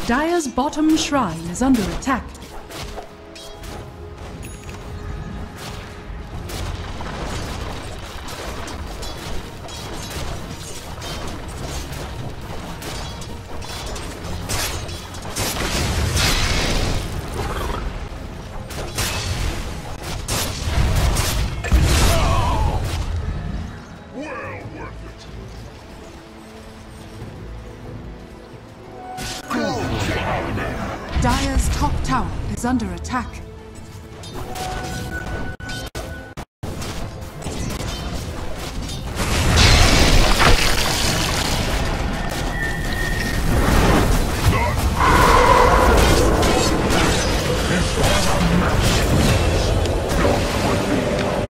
Dire's bottom shrine is under attack. Dire's top tower is under attack.